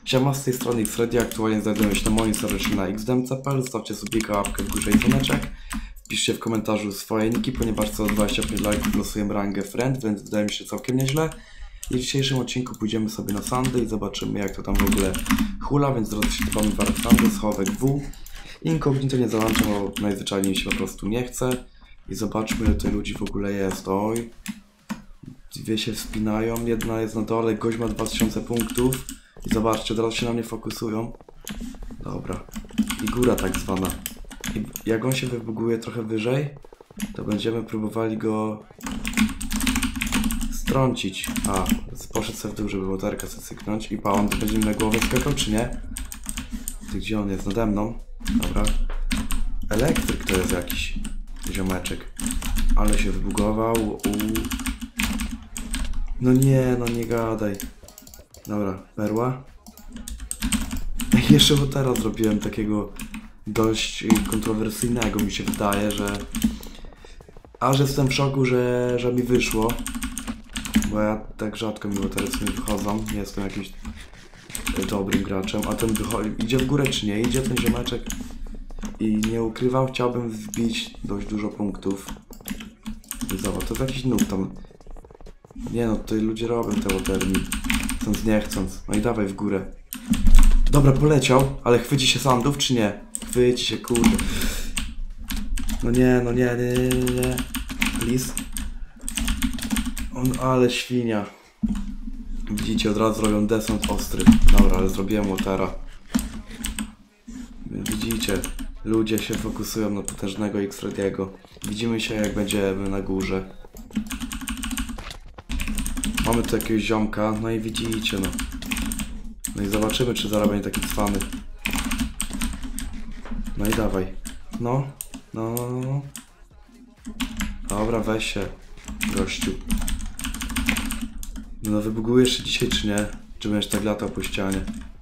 Siema, z tej strony Xredia, aktualnie znajduję się na moim serwerze na xdm.pl. Zostawcie subika, łapkę w górze i dzwoneczek. Piszcie w komentarzu swoje niki, ponieważ co 25 lajków losujemy rangę friend, więc wydaje mi się całkiem nieźle. I w dzisiejszym odcinku pójdziemy sobie na sandy i zobaczymy, jak to tam w ogóle hula, więc rozświetlamy parę sandy, schowek W. Inkognito nie załączam, bo najzwyczajniej się po prostu nie chce. I zobaczmy, ile tutaj ludzi w ogóle jest. Oj, dwie się wspinają, jedna jest na dole, gość ma 2000 punktów. I zobaczcie, teraz się na mnie fokusują. Dobra. I góra tak zwana. I jak on się wybuguje trochę wyżej, to będziemy próbowali go strącić. A, poszedł sobie w dół, żeby łotarkę sobie cyknąć. I pa, on będzie mi na głowę skakał, czy nie? Ty, gdzie on jest? Nade mną. Dobra. Elektryk to jest jakiś ziomeczek. Ale się wybugował. No nie gadaj. Dobra, perła. Jeszcze bo teraz zrobiłem takiego dość kontrowersyjnego, mi się wydaje, że aż jestem w szoku, że mi wyszło, bo ja tak rzadko mi teraz nie wychodzą, nie jestem jakimś dobrym graczem, a ten idzie w górę czy nie, idzie ten ziomeczek i nie ukrywam, chciałbym wbić dość dużo punktów. I zobacz, to jest jakiś noob tam. Nie no, tutaj ludzie robią te łoterni, chcąc nie chcąc. No i dawaj w górę. Dobra, poleciał, ale chwyci się sandów czy nie? Chwyci się, kurde. No nie. Please. On, ale świnia. Widzicie, od razu robią desant ostry. Dobra, ale zrobiłem łotera. Widzicie, ludzie się fokusują na potężnego Xrediego. Widzimy się, jak będziemy na górze. Mamy tu jakiegoś ziomka, no i widzicie, no. No i zobaczymy, czy zaraz będzie taki cwany. No i dawaj. No. Dobra, weź się, gościu. No wybugujesz się dzisiaj, czy nie? Czy będziesz tak latał po ścianie?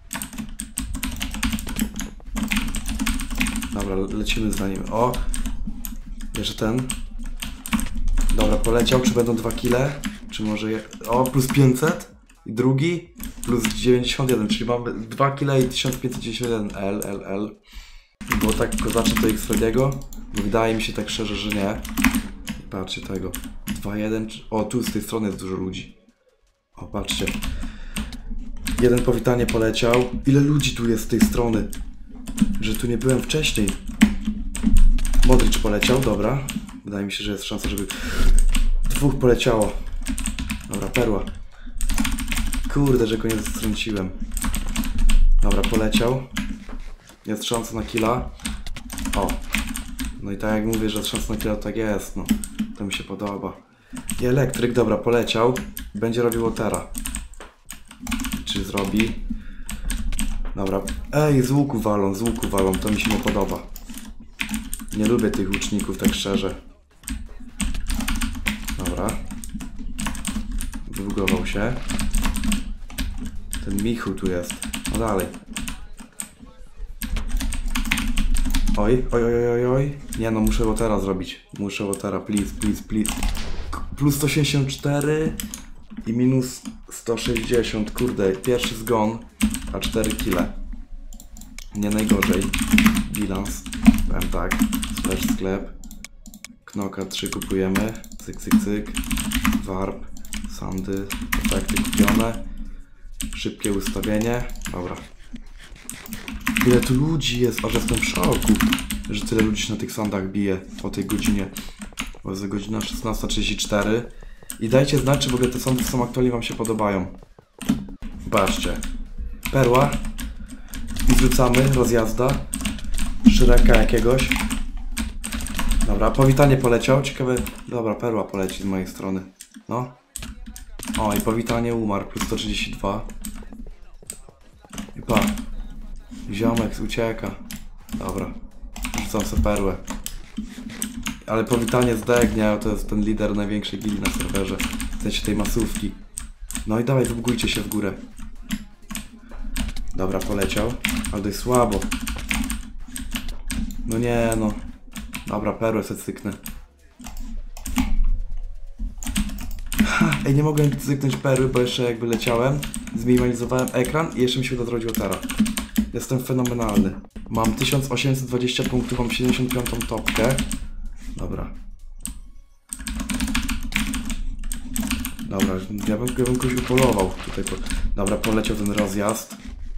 Dobra, lecimy za nim. O! Jeszcze ten. Dobra, poleciał. Czy będą 2 kile? Czy może je... O, plus 500? I drugi? Plus 91, czyli mamy 2 kile i 1591 L. Było tak kozacze do Xrediego? Wydaje mi się tak szczerze, że nie. Patrzcie tego. 2-1. O, tu z tej strony jest dużo ludzi. O, patrzcie. Jeden powitanie poleciał. Ile ludzi tu jest z tej strony? Że tu nie byłem wcześniej. Modric poleciał, dobra. Wydaje mi się, że jest szansa, żeby 2 poleciało. Dobra, perła. Kurde, że go nie zastrąciłem. Dobra, poleciał. Jest szansa na killa. O. No i tak jak mówię, że jest szansa na killa, tak jest, no. To mi się podoba. I elektryk, dobra, poleciał. Będzie robił łotera. Czy zrobi? Dobra. Ej, z łuku walą, to mi się nie podoba. Nie lubię tych łuczników, tak szczerze. Dobra. Wybugował się. Ten Michu tu jest. No dalej. Oj. Nie no, muszę łotera zrobić. Muszę łotera, please. Plus 184 i minus 160. Kurde, pierwszy zgon, a 4 kile. Nie najgorzej. Bilans. Powiem tak. Splash sklep. Knoka 3 kupujemy. Cyk. Warp. Sandy. Efekty kupione. Szybkie ustawienie. Dobra. Ile tu ludzi jest, aż jestem w szoku, że tyle ludzi się na tych sandach bije o tej godzinie. Bo jest godzina 16:34. I dajcie znać, czy w ogóle te sandy są aktualnie wam się podobają. Patrzcie. Perła. I wrzucamy, rozjazda. Szreka jakiegoś. Dobra, powitanie poleciał. Ciekawe. Dobra, perła poleci z mojej strony. No. O, i powitanie umarł, plus 132. I pa. Ziomek ucieka. Dobra. Rzucam sobie perłę. Ale powitanie zdegnia, to jest ten lider największej gildii na serwerze. W sensie tej masówki. No i dawaj, wybugujcie się w górę. Dobra, poleciał. Ale dość słabo. No nie no. Dobra, perłę sobie cyknę. Ej, nie mogłem cyknąć perły, bo jeszcze jakby leciałem. zminimalizowałem ekran i jeszcze mi się uda zrobić Watera. Jestem fenomenalny. Mam 1820 punktów, mam 75 topkę. Dobra. Dobra, ja bym kogoś upolował. Tutaj Dobra, poleciał ten rozjazd.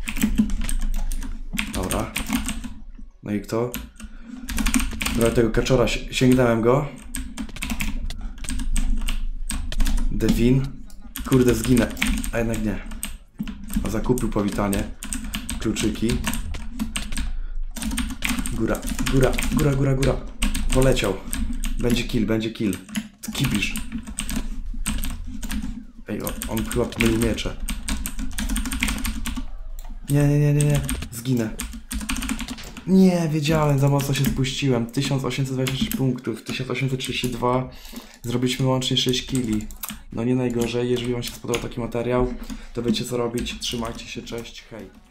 Dobra. No i kto? Dobra, tego kaczora, sięgnąłem go. Devin. Kurde, zginę. A jednak nie. A zakupił powitanie. Kluczyki. Góra, góra, góra, góra, góra. Poleciał. Będzie kill, będzie kill. Kipisz. Ej, on chyba pomylił miecze. Nie, nie, nie, nie, nie. Zginę. Nie, wiedziałem, za mocno się spuściłem. 1826 punktów, 1832. Zrobiliśmy łącznie 6 killi. No nie najgorzej. Jeżeli wam się spodobał taki materiał, to wiecie co robić. Trzymajcie się, cześć, hej.